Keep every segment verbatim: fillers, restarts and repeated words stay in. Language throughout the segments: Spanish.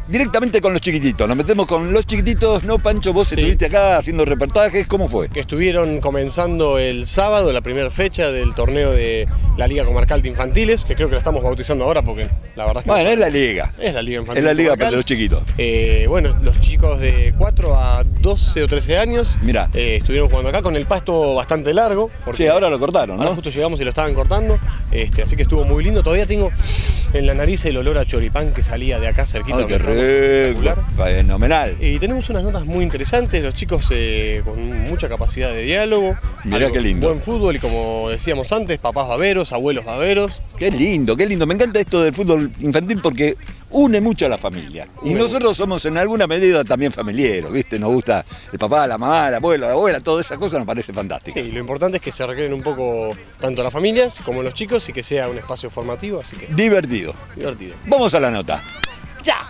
directamente con los chiquititos. Nos metemos con los chiquititos, ¿no, Pancho? Vos sí. Estuviste acá haciendo reportajes, ¿cómo fue? Que estuvieron comenzando el sábado, la primera fecha del torneo de la Liga Comarcal de Infantiles, que creo que la estamos bautizando ahora porque la verdad es que... Bueno, no es la liga. Es la Liga Infantil Es la liga Comarcal. para los chiquitos. Eh, bueno, los chicos de cuatro a doce o trece años Mirá. Eh, estuvieron jugando acá con el pasto bastante largo. Porque sí, ahora lo cortaron, ¿no? Ahora justo llegamos y lo estaban cortando, este, así que estuvo muy lindo. Todavía tengo en la nariz el olor a choripán que salía de acá cerquita. ¡Ay, qué rico! Fenomenal. Y tenemos unas notas muy interesantes, los chicos eh, con mucha capacidad de diálogo. Mirá qué lindo. Buen fútbol y como decíamos antes, papás baberos, abuelos baberos. Qué lindo, qué lindo. Me encanta esto del fútbol infantil porque une mucho a la familia. Y une nosotros mucho. Somos en alguna medida también familiares, ¿viste? Nos gusta el papá, la mamá, el abuelo, la abuela, toda esa cosa nos parece fantástica. Sí, lo importante es que se recreen un poco tanto las familias como los chicos y que sea un espacio formativo, así que... Divertido. Divertido. Vamos a la nota. ¡Ya!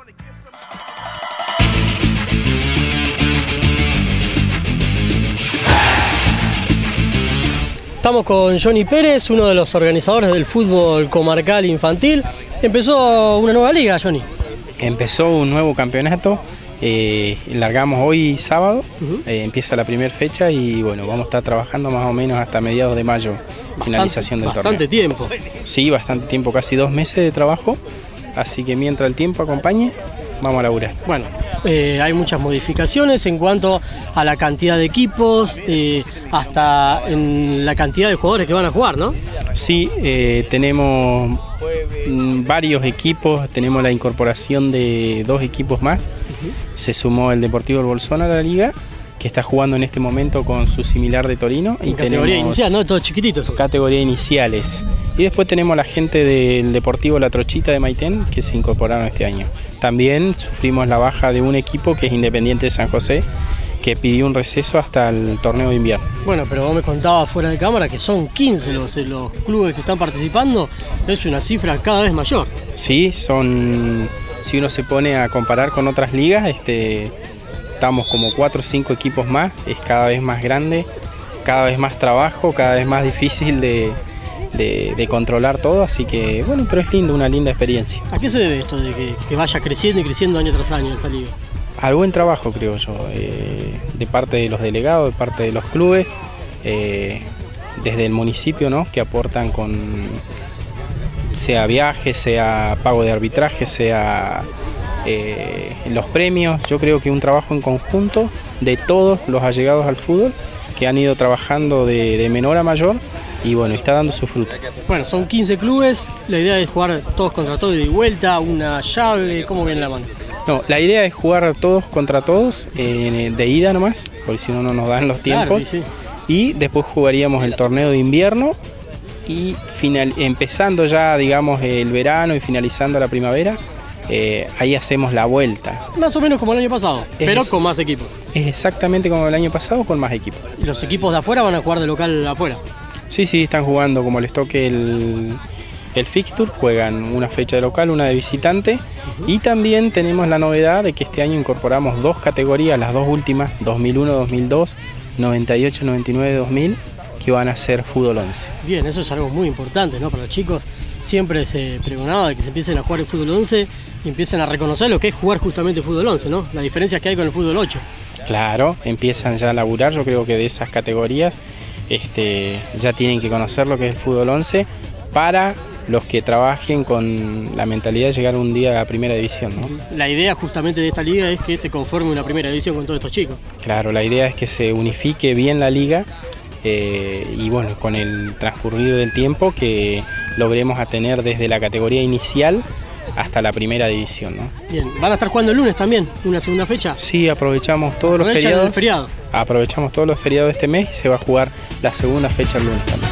Estamos con Johnny Pérez, uno de los organizadores del fútbol comarcal infantil. Empezó una nueva liga, Johnny. Empezó un nuevo campeonato, eh, largamos hoy sábado, uh-huh. eh, empieza la primera fecha y bueno, vamos a estar trabajando más o menos hasta mediados de mayo, bastante, finalización del bastante torneo. Bastante tiempo. Sí, bastante tiempo, casi dos meses de trabajo, así que mientras el tiempo acompañe, vamos a laburar. Bueno, eh, hay muchas modificaciones en cuanto a la cantidad de equipos, eh, hasta en la cantidad de jugadores que van a jugar, ¿no? Sí, eh, tenemos varios equipos, tenemos la incorporación de dos equipos más. Uh-huh. Se sumó el Deportivo del Bolsón a la liga, que está jugando en este momento con su similar de Torino. Y categoría inicial, ¿no? Todos chiquititos. Categoría iniciales. Y después tenemos la gente del Deportivo La Trochita de Maitén, que se incorporaron este año. También sufrimos la baja de un equipo que es Independiente de San José, que pidió un receso hasta el torneo de invierno. Bueno, pero vos me contabas fuera de cámara que son quince los, los clubes que están participando, es una cifra cada vez mayor. Sí, son, si uno se pone a comparar con otras ligas, este, estamos como cuatro o cinco equipos más, es cada vez más grande, cada vez más trabajo, cada vez más difícil de, de, de controlar todo, así que bueno, pero es lindo, una linda experiencia. ¿A qué se debe esto de que, que vaya creciendo y creciendo año tras año esta liga? Al buen trabajo, creo yo, eh, de parte de los delegados, de parte de los clubes, eh, desde el municipio, ¿no? Que aportan con, sea viajes, sea pago de arbitraje, sea eh, los premios. Yo creo que un trabajo en conjunto de todos los allegados al fútbol que han ido trabajando de, de menor a mayor y bueno, está dando su fruto. Bueno, son quince clubes, la idea es jugar todos contra todos y de vuelta, una llave, ¿cómo viene la mano? No, la idea es jugar todos contra todos, eh, de ida nomás, porque si no, no nos dan los tiempos. Claro, sí. Y después jugaríamos el torneo de invierno y final, empezando ya, digamos, el verano y finalizando la primavera, eh, ahí hacemos la vuelta. Más o menos como el año pasado, es, pero con más equipos. Es exactamente como el año pasado, con más equipos. ¿Y los equipos de afuera van a jugar de local afuera? Sí, sí, están jugando como les toque el... el fixture, juegan una fecha de local, una de visitante. Uh-huh. Y también tenemos la novedad de que este año incorporamos dos categorías, las dos últimas, dos mil uno, dos mil dos, noventa y ocho, noventa y nueve, dos mil, que van a ser fútbol once. Bien, eso es algo muy importante, ¿no? Para los chicos siempre se pregonaba de que se empiecen a jugar el fútbol once y empiecen a reconocer lo que es jugar justamente fútbol once, ¿no? La diferencia que hay con el fútbol ocho. Claro, empiezan ya a laburar, yo creo que de esas categorías este, ya tienen que conocer lo que es el fútbol once para los que trabajen con la mentalidad de llegar un día a la primera división, ¿no? La idea justamente de esta liga es que se conforme una primera división con todos estos chicos. Claro, la idea es que se unifique bien la liga eh, y bueno, con el transcurrido del tiempo que logremos a tener desde la categoría inicial hasta la primera división, ¿no? Bien, ¿van a estar jugando el lunes también, una segunda fecha? Sí, aprovechamos todos los feriados. Feriado. Aprovechamos todos los feriados de este mes y se va a jugar la segunda fecha el lunes también.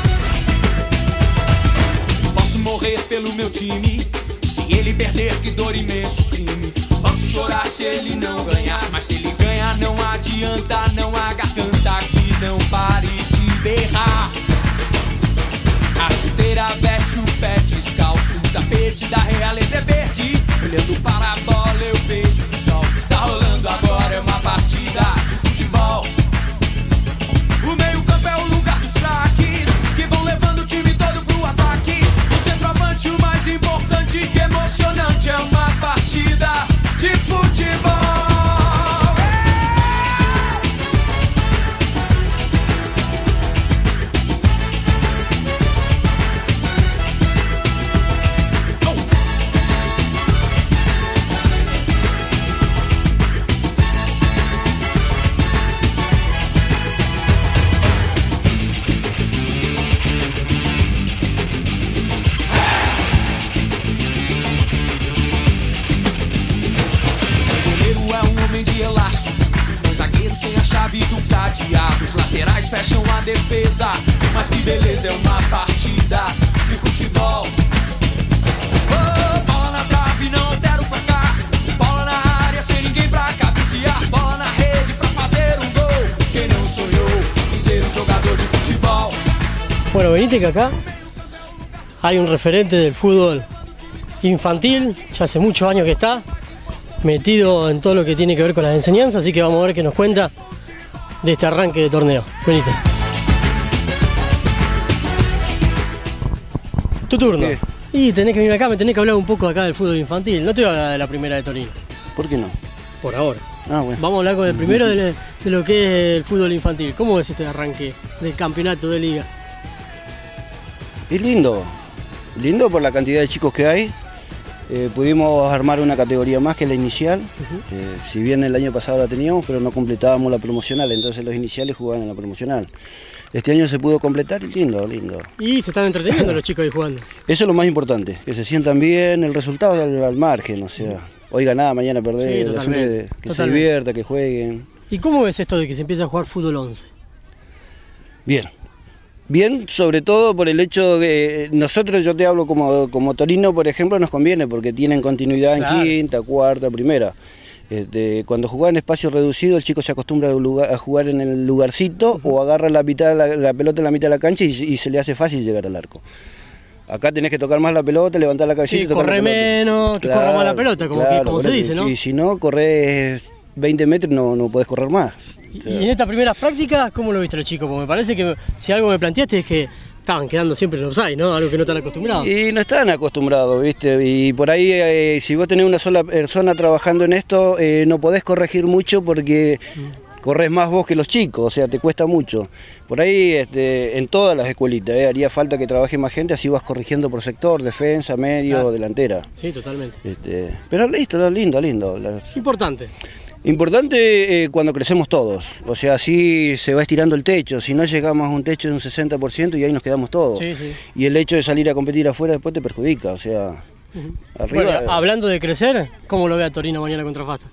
Morrer pelo meu time, se ele perder que dor imenso crime. Posso chorar se ele não ganhar, mas se ele ganhar não adianta, não há garganta que não pare de berrar. A chuteira veste o pé descalço, o tapete da realeza é verde. Olhando para a bola eu vejo o sol que está rolando agora, é uma partida de futebol. O meio campo é o lugar dos craques, que vão levando o time todo pro ataque. O mais importante que emocionante é uma partida de trave do cadeado, os laterais fecham a defesa. Mas que beleza, é uma partida de futebol. Oh, bola na trave, não altera o placar. Bola na área, sem ninguém pra cabecear. Bola na rede pra fazer um gol. Quem não sonhou em ser um jogador de futebol? Bueno, venite que acá hay un referente del fútbol infantil, ya hace muchos años que está metido en todo lo que tiene que ver con las enseñanzas, así que vamos a ver qué nos cuenta de este arranque de torneo. Venite. Tu turno. ¿Qué? Y tenés que venir acá, me tenés que hablar un poco acá del fútbol infantil. No te voy a hablar de la primera de Torino, ¿Por qué no? por ahora. Ah, bueno. Vamos a hablar con el primero de, de lo que es el fútbol infantil. ¿Cómo es este arranque del campeonato de liga? Es lindo, lindo por la cantidad de chicos que hay. Eh, pudimos armar una categoría más que la inicial. Uh-huh. eh, si bien el año pasado la teníamos, pero no completábamos la promocional, entonces los iniciales jugaban en la promocional. Este año se pudo completar y lindo, lindo. Y se están entreteniendo los chicos ahí jugando. Eso es lo más importante, que se sientan bien, el resultado al, al margen, o sea, hoy ganar, mañana perder, Sí, el totalmente, asunto de que totalmente. se divierta, que jueguen. ¿Y cómo ves esto de que se empieza a jugar fútbol once? Bien. Bien, sobre todo por el hecho que nosotros, yo te hablo como, como Torino, por ejemplo, nos conviene porque tienen continuidad Claro. en quinta, cuarta, primera. Este, cuando juega en espacio reducido, el chico se acostumbra a, lugar- a jugar en el lugarcito uh-huh. o agarra la, mitad, la, la pelota en la mitad de la cancha y, y se le hace fácil llegar al arco. Acá tenés que tocar más la pelota, levantar la cabecita Sí, y tocar corre la pelota. menos, que corra más la pelota, como, que, como se por eso, dice, ¿no? Si, si no, corres veinte metros no, no podés correr más. Y, y en estas primeras prácticas, ¿cómo lo viste los chicos? Porque me parece que si algo me planteaste es que estaban quedando siempre en offside, ¿no? Algo que no están acostumbrados. Y no están acostumbrados, ¿viste? Y por ahí, eh, si vos tenés una sola persona trabajando en esto, eh, no podés corregir mucho porque mm. corres más vos que los chicos, o sea, te cuesta mucho. Por ahí, este, en todas las escuelitas, eh, haría falta que trabaje más gente, así vas corrigiendo por sector, defensa, medio, Claro. delantera. Sí, totalmente. Este, pero listo, lindo, lindo. Las- Importante. Importante eh, cuando crecemos todos, o sea, así se va estirando el techo, si no llegamos a un techo de un sesenta por ciento y ahí nos quedamos todos. Sí, sí. Y el hecho de salir a competir afuera después te perjudica, o sea, Uh-huh. arriba... Bueno, hablando de crecer, ¿cómo lo ve a Torino mañana contra Fasta?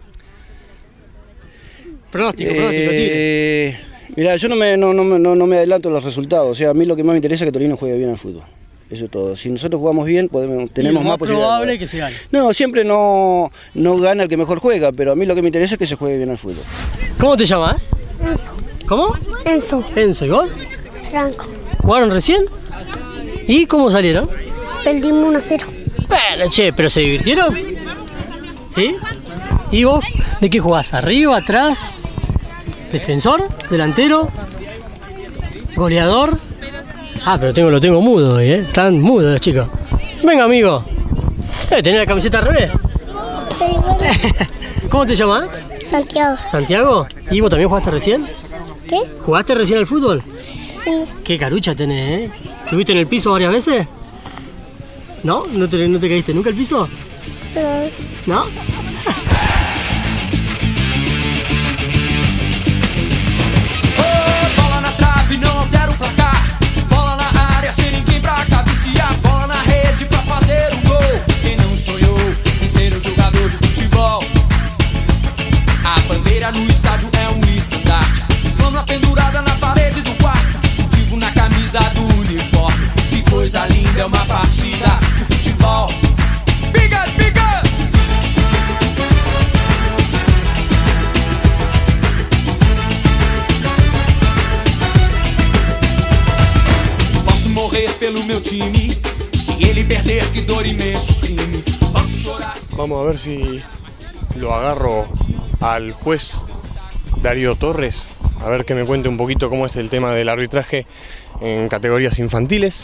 Pronóstico, pronóstico, tire. Eh, mirá, yo no me, no, no, me- no, no me adelanto a los resultados, o sea, a mí lo que más me interesa es que Torino juegue bien al fútbol. Eso es todo. Si nosotros jugamos bien, podemos, tenemos Y lo más más posibilidades. probable que se gane. No, siempre no, no gana el que mejor juega, pero a mí lo que me interesa es que se juegue bien al fútbol. ¿Cómo te llamas? eh? ¿Cómo? Enzo, Enzo, ¿y vos? Franco. ¿Jugaron recién? ¿Y cómo salieron? Perdimos uno a cero. Bueno, che, ¿pero se divirtieron? ¿Sí? ¿Y vos? ¿De qué jugás? ¿Arriba, atrás? ¿Defensor? ¿Delantero? ¿Goleador? Ah, pero tengo, lo tengo mudo hoy, ¿eh? Están mudos los chicos. Venga, amigo. Eh, ¿tenés la camiseta al revés? ¿Cómo te llamas? Santiago. ¿Santiago? ¿Y vos también jugaste recién? ¿Qué? ¿Jugaste recién al fútbol? Sí. Qué carucha tenés, ¿eh? ¿Estuviste en el piso varias veces? ¿No? ¿No te, no te caíste nunca al piso? Pero ¿No? Oh, bola na trave, não altera o placar. Bola na área, sem ninguém pra cabecear. Bola na rede pra fazer um gol. Quem não sonhou em ser um jogador de futebol? A bandeira no estádio é um estandarte. Flama pendurada na parede do quarto. Distintivo na camisa do uniforme. Que coisa linda, é uma partida de futebol. Biga, biga! Posso morrer pelo meu time. Se ele perder, que dor imenso crime. Posso chorar. Vamos a ver si lo agarro al juez Darío Torres, a ver que me cuente un poquito cómo es el tema del arbitraje en categorías infantiles.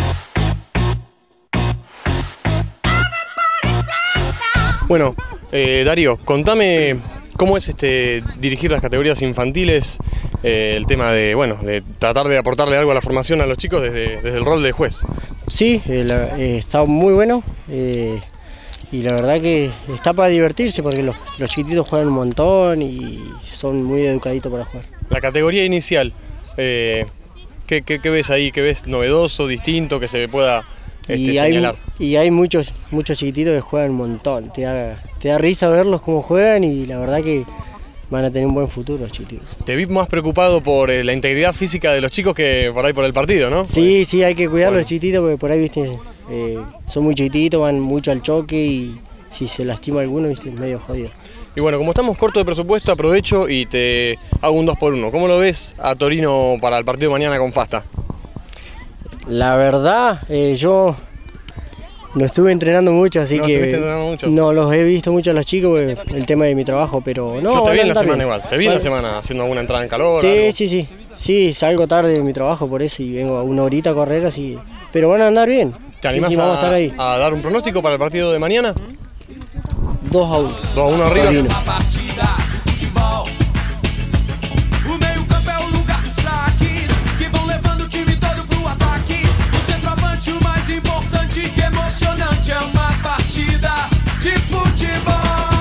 Bueno, eh, Darío, contame cómo es este dirigir las categorías infantiles, eh, el tema de, bueno, de tratar de aportarle algo a la formación a los chicos desde, desde el rol de juez. Sí, eh, la- eh, está muy bueno eh, y la verdad que está para divertirse porque los, los chiquititos juegan un montón y son muy educaditos para jugar. La categoría inicial, eh, ¿qué, qué- qué ves ahí? ¿Qué ves novedoso, distinto, que se pueda este, y, hay, señalar? y hay muchos muchos chiquititos que juegan un montón, te da, te da risa verlos cómo juegan y la verdad que van a tener un buen futuro los chiquitos. Te vi más preocupado por eh, la integridad física de los chicos que por ahí por el partido, ¿no? Sí, sí, hay que cuidar a Bueno. los chiquititos porque por ahí, viste, eh, son muy chiquititos, van mucho al choque y si se lastima alguno, viste, es medio jodido. Y bueno, como estamos cortos de presupuesto, aprovecho y te hago un dos por uno. ¿Cómo lo ves a Torino para el partido de mañana con Fasta? La verdad, eh, yo no estuve entrenando mucho, así ¿No que estuviste entrenando mucho? no los he visto mucho a los chicos, porque el tema de mi trabajo, pero no. Yo te van vi a en la andar semana bien. igual, te vi en Van- la semana haciendo alguna entrada en calor. Sí, algo. sí, sí, sí, salgo tarde de mi trabajo por eso y vengo a una horita a correr así, pero van a andar bien. ¿Te animás sí, sí, vamos a a, estar ahí. a dar un pronóstico para el partido de mañana? dos a uno. dos a uno arriba. Torino. Uma partida de futebol. O meio-campo é o lugar dos craques que vão levando o time todo pro ataque. O centroavante, o mais importante, que emocionante, é uma partida de futebol.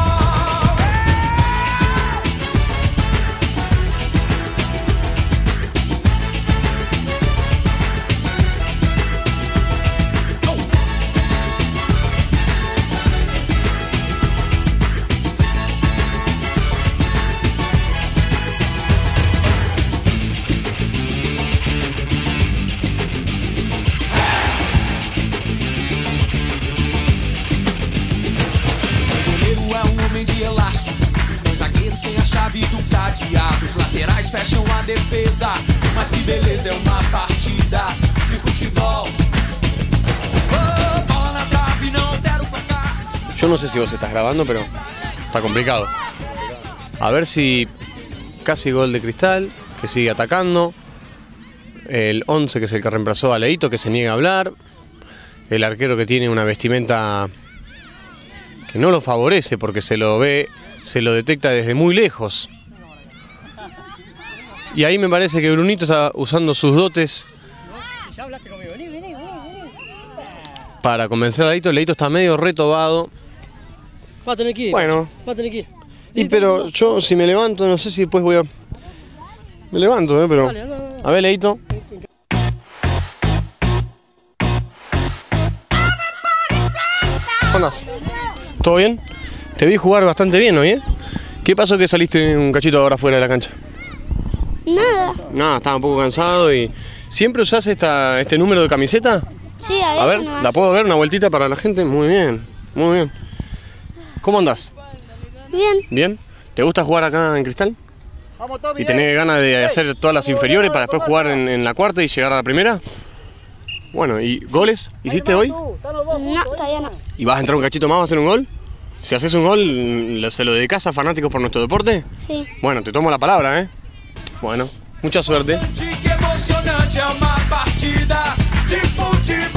Os laterais fecham a defesa, mas que beleza, é uma partida de futebol. Oh, bola na trave, não altera o placar. Yo no sé si vos estás grabando, pero está complicado. A ver si casi gol de Cristal, que sigue atacando. El once, que es el que reemplazó a Leito, que se niega a hablar. El arquero, que tiene una vestimenta que no lo favorece porque se lo ve, se lo detecta desde muy lejos. Y ahí me parece que Brunito está usando sus dotes para convencer a Leito. Leito está medio retobado. Va a tener que ir. Bueno. Va a tener que ir. Y pero yo si me levanto, no sé si después voy a... Me levanto, ¿eh? Pero... Dale, anda, anda. A ver, Leito. ¿Cómo andás? ¿Todo bien? Te vi jugar bastante bien hoy, ¿eh? ¿Qué pasó que saliste un cachito ahora fuera de la cancha? Nada. Nada, estaba un poco cansado y... ¿Siempre usás esta, este número de camiseta? Sí, a veces A ver, no. ¿la puedo ver? Una vueltita para la gente. Muy bien, muy bien. ¿Cómo andás? Bien. ¿Bien? ¿Te gusta jugar acá en Cristal? ¿Y tenés ganas de hacer todas las inferiores para después jugar en, en la cuarta y llegar a la primera? Bueno, ¿y goles hiciste hoy? No, todavía no. ¿Y vas a entrar un cachito más, vas a hacer un gol? Si haces un gol, ¿lo- ¿se lo dedicás a fanáticos por nuestro deporte? Sí. Bueno, te tomo la palabra, ¿eh? Bueno, mucha suerte. Que emocionante, é uma partida de futebol.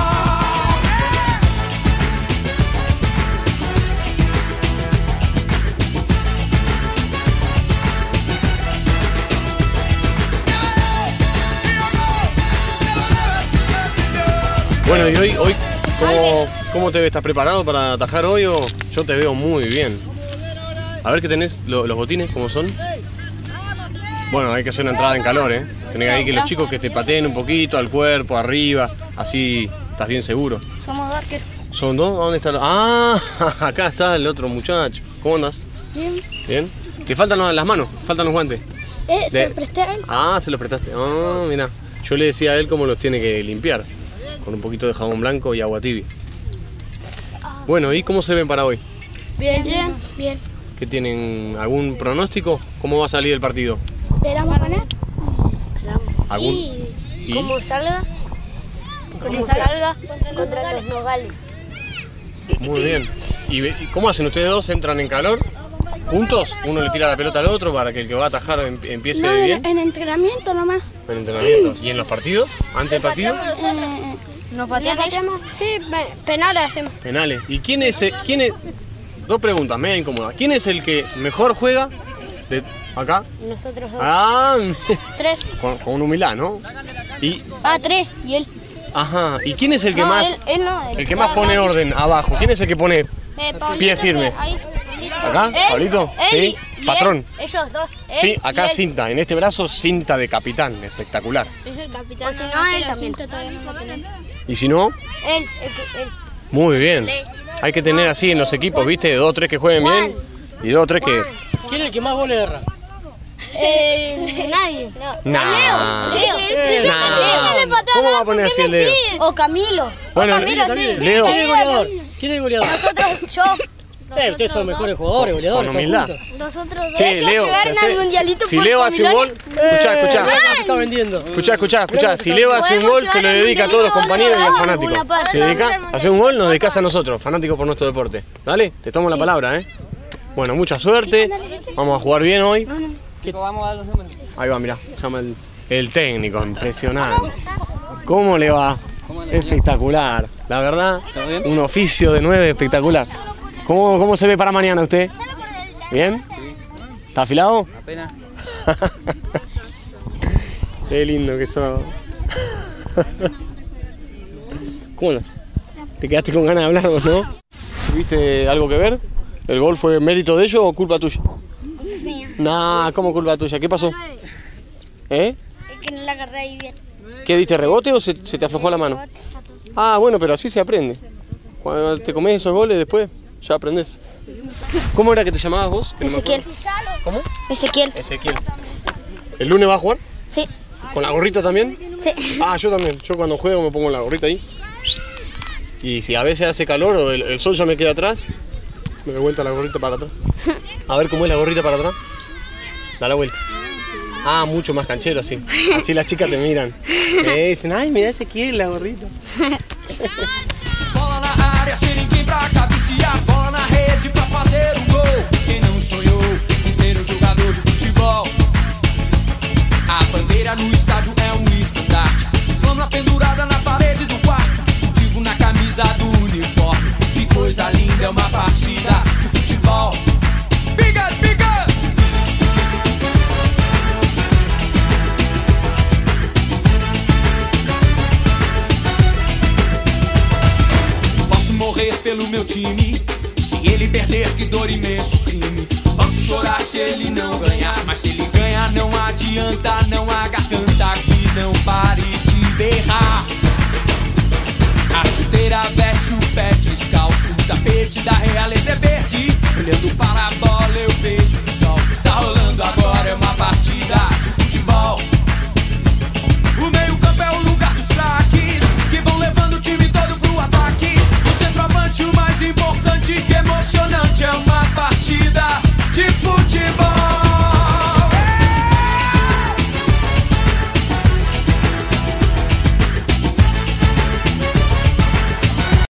Bueno, y hoy, hoy ¿cómo, cómo te ves? ¿Estás preparado para atajar hoy o...? Yo te veo muy bien. A ver qué tenés, lo- los botines, ¿cómo son? Bueno, hay que hacer una entrada en calor, ¿eh? Tenés ahí que los chicos que te pateen un poquito al cuerpo, arriba, así estás bien seguro. Somos dos arqueros. ¿Son dos? ¿Dónde está? el- Ah, acá está el otro muchacho. ¿Cómo andas? Bien. ¿Bien? Te faltan las manos, faltan los guantes. Eh, De- se lo presté a él. Ah, se los prestaste. Ah, mira. Yo le decía a él cómo los tiene que limpiar. Con un poquito de jabón blanco y agua tibia. Bueno, ¿y cómo se ven para hoy? Bien, bien, bien. ¿Qué tienen? ¿Algún pronóstico? ¿Cómo va a salir el partido? Esperamos ganar. ¿Algún? Y ¿Y? como salga, como salga contra los Nogales. Muy bien. ¿Y, ve- y cómo hacen ustedes dos? ¿Entran en calor? ¿Juntos? ¿Uno le tira la pelota al otro para que el que va a atajar em- empiece No, bien? en, en entrenamiento nomás. En entrenamiento. ¿Y en los partidos? ¿Antes del partido? Eh, ¿Nos pateamos? Sí, pe- penales hacemos. Penales. ¿Y quién es, el- quién es? Dos preguntas, me da incómoda. ¿Quién es el que mejor juega de acá? Nosotros dos. Ah, Tres. con, con humildad, ¿no? Y, Ah, tres. Y él. ajá. ¿Y quién es el que No, más, él- él no, él- el que más pone no, orden abajo? ¿Quién es el que pone Eh, Pablito, pie firme? ahí, Pablito. ¿Acá? Él, ¿Pablito? él Sí. y- y Patrón. él, ellos dos. Él Sí, y acá él. cinta. En este brazo cinta de capitán. Espectacular. Es el capitán. O si no, él también. Todavía no la tenemos. Y si no, Él, el que- él. muy bien. Hay que tener así en los equipos, ¿viste? Dos o tres que jueguen bien y dos o tres que ¿Quién es el que más goles erra? Eh, nadie. No. Nah. Leo. Eh, nah. ¿Cómo va a poner así el Leo? O Camilo. Bueno, o Camilo, sí. Leo. ¿Quién es el goleador? ¿Quién es el goleador? Nosotros, yo. Eh, ustedes son mejores jugadores, goleadores. Con humildad. Nosotros dos. Che, Leo, llegaron si, al mundialito si por Leo hace un gol, escuchá, escuchá. Se está vendiendo. Escuchá, escuchá, escuchá. Si Leo hace un gol, se lo dedica a todos los compañeros y a los fanáticos. Se dedica, hace un gol, nos dedicás a nosotros, fanáticos por nuestro deporte. Dale, te tomo la palabra, ¿eh? Bueno, mucha suerte. Vamos a jugar bien hoy. Vamos a dar los números. Ahí va, mirá, llama el, el técnico, impresionante. ¿Cómo le va? Espectacular, la verdad, un oficio de nueve espectacular. ¿Cómo, cómo se ve para mañana usted? ¿Bien? ¿Está afilado? Apenas. Qué lindo que sos. ¿Cómo las? ¿Te quedaste con ganas de hablar o no? ¿Tuviste algo que ver? ¿El gol fue mérito de ellos o culpa tuya? Mía. Nah, ¿cómo culpa tuya? ¿Qué pasó? ¿Eh? Es que no la agarré ahí bien. ¿Qué diste rebote o se, se te aflojó la mano? Ah, bueno, pero así se aprende. Cuando te comes esos goles después, ya aprendés. ¿Cómo era que te llamabas vos? Que no me Ezequiel. acuerdo. ¿Cómo? Ezequiel. Ezequiel. ¿El lunes vas a jugar? Sí. ¿Con la gorrita también? Sí. Ah, yo también. Yo cuando juego me pongo la gorrita ahí. Y si a veces hace calor o el, el sol ya me queda atrás, me doy vuelta la gorrita para atrás. A ver cómo es la gorrita para atrás. Da la vuelta. Ah, mucho más canchero así. Así las chicas te miran. Me dicen, ay, mira Ezequiel, la gorrita. Bola na área, sem ninguém pra cabecear. Bola na rede pra fazer um gol. Quem não sonhou em ser um jogador de futebol? A bandeira no estádio é um estandarte. Flama pendurada na parede do quarto. Distintivo na camisa do uniforme. Que coisa linda, é uma partida de futebol. Biga, biga! Morrer pelo meu time. Se ele perder, que dor, imenso crime. Posso chorar se ele não ganhar, mas se ele ganhar não adianta, não há garganta que não pare de berrar. A chuteira veste o pé descalço, o tapete da realeza é verde. Olhando para a bola eu vejo o sol. Está rolando agora, é uma partida de futebol. O meio campo é o lugar dos craques, que vão levando o time todo pro ataque. O mais importante que emocionante é uma